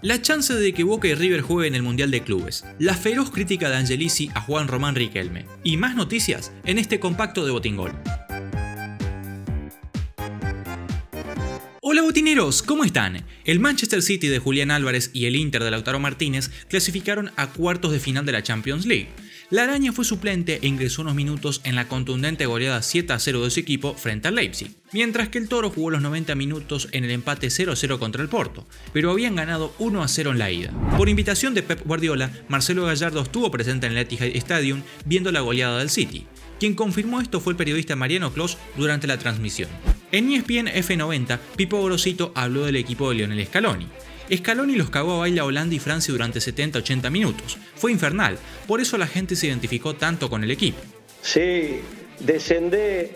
La chance de que Boca y River jueguen el Mundial de Clubes, la feroz crítica de Angelici a Juan Román Riquelme y más noticias en este compacto de Botingol. Hola botineros, ¿cómo están? El Manchester City de Julián Álvarez y el Inter de Lautaro Martínez clasificaron a cuartos de final de la Champions League. La araña fue suplente e ingresó unos minutos en la contundente goleada 7-0 de su equipo frente al Leipzig, mientras que el Toro jugó los 90 minutos en el empate 0-0 contra el Porto, pero habían ganado 1-0 en la ida. Por invitación de Pep Guardiola, Marcelo Gallardo estuvo presente en el Etihad Stadium viendo la goleada del City. Quien confirmó esto fue el periodista Mariano Clos durante la transmisión. En ESPN F90, Pipo Gorosito habló del equipo de Lionel Scaloni. Scaloni los cagó a baile a Holanda y Francia durante 70-80 minutos. Fue infernal, por eso la gente se identificó tanto con el equipo. Sí, desciende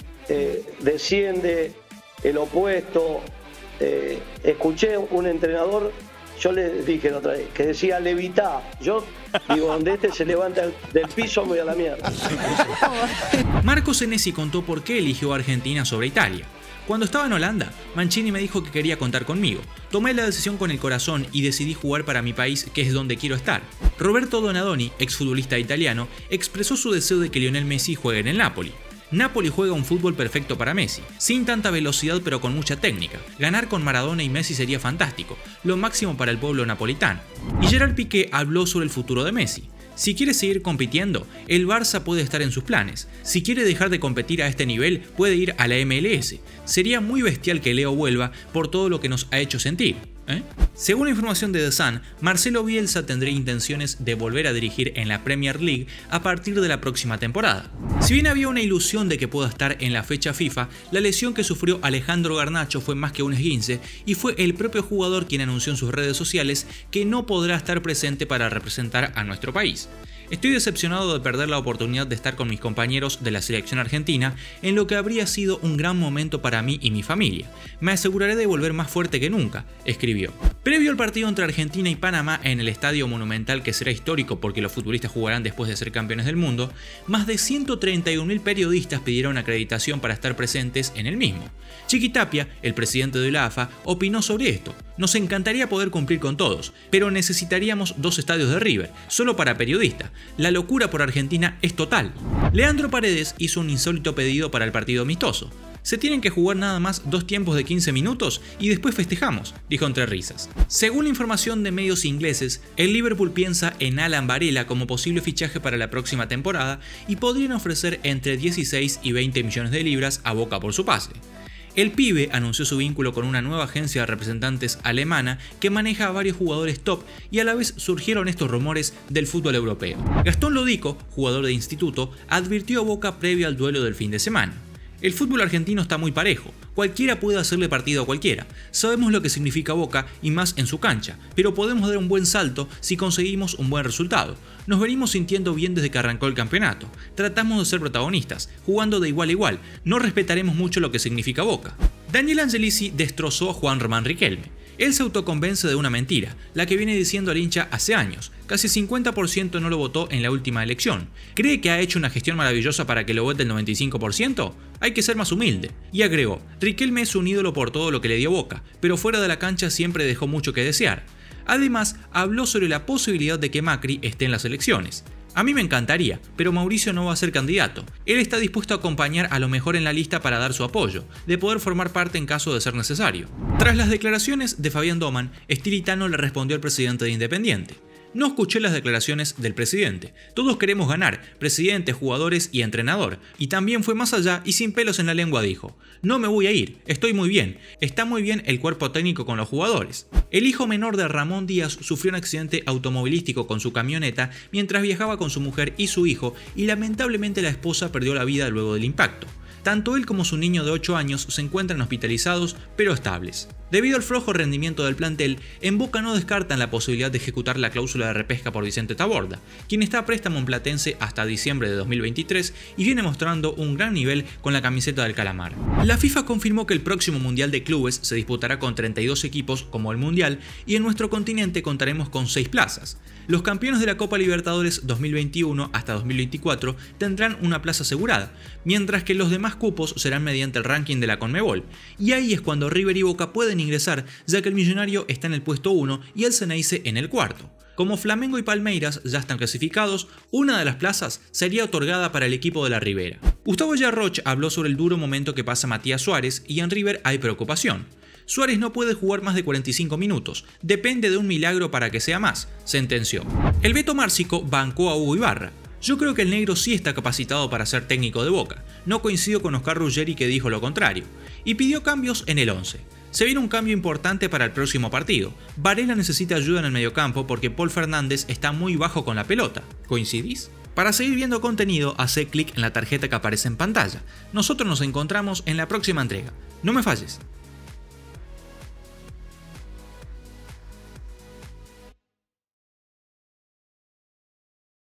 el opuesto. Escuché un entrenador, yo le dije la otra vez, que decía levitá. Yo digo, donde este se levanta del piso me voy a la mierda. Marco Senesi contó por qué eligió a Argentina sobre Italia. Cuando estaba en Holanda, Mancini me dijo que quería contar conmigo. Tomé la decisión con el corazón y decidí jugar para mi país, que es donde quiero estar. Roberto Donadoni, exfutbolista italiano, expresó su deseo de que Lionel Messi juegue en el Napoli. Napoli juega un fútbol perfecto para Messi, sin tanta velocidad pero con mucha técnica. Ganar con Maradona y Messi sería fantástico, lo máximo para el pueblo napolitano. Y Gerard Piqué habló sobre el futuro de Messi. Si quiere seguir compitiendo, el Barça puede estar en sus planes. Si quiere dejar de competir a este nivel, puede ir a la MLS. Sería muy bestial que Leo vuelva por todo lo que nos ha hecho sentir. Según la información de The Sun, Marcelo Bielsa tendría intenciones de volver a dirigir en la Premier League a partir de la próxima temporada. Si bien había una ilusión de que pueda estar en la fecha FIFA, la lesión que sufrió Alejandro Garnacho fue más que un esguince y fue el propio jugador quien anunció en sus redes sociales que no podrá estar presente para representar a nuestro país. Estoy decepcionado de perder la oportunidad de estar con mis compañeros de la selección argentina en lo que habría sido un gran momento para mí y mi familia. Me aseguraré de volver más fuerte que nunca, escribió. Previo al partido entre Argentina y Panamá en el Estadio Monumental, que será histórico porque los futbolistas jugarán después de ser campeones del mundo, más de 131.000 periodistas pidieron acreditación para estar presentes en el mismo. Chiqui Tapia, el presidente de la AFA, opinó sobre esto. Nos encantaría poder cumplir con todos, pero necesitaríamos 2 estadios de River, solo para periodistas. La locura por Argentina es total. Leandro Paredes hizo un insólito pedido para el partido amistoso. Se tienen que jugar nada más 2 tiempos de 15 minutos y después festejamos, dijo entre risas. Según la información de medios ingleses, el Liverpool piensa en Alan Varela como posible fichaje para la próxima temporada y podrían ofrecer entre 16 y 20 millones de libras a Boca por su pase. El pibe anunció su vínculo con una nueva agencia de representantes alemana que maneja a varios jugadores top y a la vez surgieron estos rumores del fútbol europeo. Gastón Lodico, jugador de instituto, advirtió a Boca previo al duelo del fin de semana. El fútbol argentino está muy parejo, cualquiera puede hacerle partido a cualquiera. Sabemos lo que significa Boca y más en su cancha, pero podemos dar un buen salto si conseguimos un buen resultado. Nos venimos sintiendo bien desde que arrancó el campeonato. Tratamos de ser protagonistas, jugando de igual a igual. No respetaremos mucho lo que significa Boca. Daniel Angelici destrozó a Juan Román Riquelme. Él se autoconvence de una mentira, la que viene diciendo al hincha hace años. Casi 50% no lo votó en la última elección. ¿Cree que ha hecho una gestión maravillosa para que lo vote el 95%? Hay que ser más humilde. Y agregó, Riquelme es un ídolo por todo lo que le dio Boca, pero fuera de la cancha siempre dejó mucho que desear. Además, habló sobre la posibilidad de que Macri esté en las elecciones. A mí me encantaría, pero Mauricio no va a ser candidato. Él está dispuesto a acompañar a lo mejor en la lista para dar su apoyo, de poder formar parte en caso de ser necesario. Tras las declaraciones de Fabián Doman, Stilitano le respondió al presidente de Independiente. No escuché las declaraciones del presidente. Todos queremos ganar, presidente, jugadores y entrenador. Y también fue más allá y sin pelos en la lengua dijo, no me voy a ir, estoy muy bien, está muy bien el cuerpo técnico con los jugadores. El hijo menor de Ramón Díaz sufrió un accidente automovilístico con su camioneta mientras viajaba con su mujer y su hijo y lamentablemente la esposa perdió la vida luego del impacto. Tanto él como su niño de 8 años se encuentran hospitalizados pero estables. Debido al flojo rendimiento del plantel, en Boca no descartan la posibilidad de ejecutar la cláusula de repesca por Vicente Taborda, quien está a préstamo en Platense hasta diciembre de 2023 y viene mostrando un gran nivel con la camiseta del Calamar. La FIFA confirmó que el próximo Mundial de Clubes se disputará con 32 equipos como el Mundial y en nuestro continente contaremos con 6 plazas. Los campeones de la Copa Libertadores 2021 hasta 2024 tendrán una plaza asegurada, mientras que los demás demás cupos serán mediante el ranking de la Conmebol, y ahí es cuando River y Boca pueden ingresar, ya que el Millonario está en el puesto 1 y el Ceneice en el cuarto. Como Flamengo y Palmeiras ya están clasificados, una de las plazas sería otorgada para el equipo de la Ribera. Gustavo Yarroch habló sobre el duro momento que pasa Matías Suárez y en River hay preocupación. Suárez no puede jugar más de 45 minutos, depende de un milagro para que sea más, sentenció. El Beto Márcico bancó a Hugo Ibarra. Yo creo que el negro sí está capacitado para ser técnico de Boca, no coincido con Oscar Ruggeri que dijo lo contrario, y pidió cambios en el 11. Se viene un cambio importante para el próximo partido. Varela necesita ayuda en el mediocampo porque Paul Fernández está muy bajo con la pelota. ¿Coincidís? Para seguir viendo contenido, hacé clic en la tarjeta que aparece en pantalla. Nosotros nos encontramos en la próxima entrega. No me falles.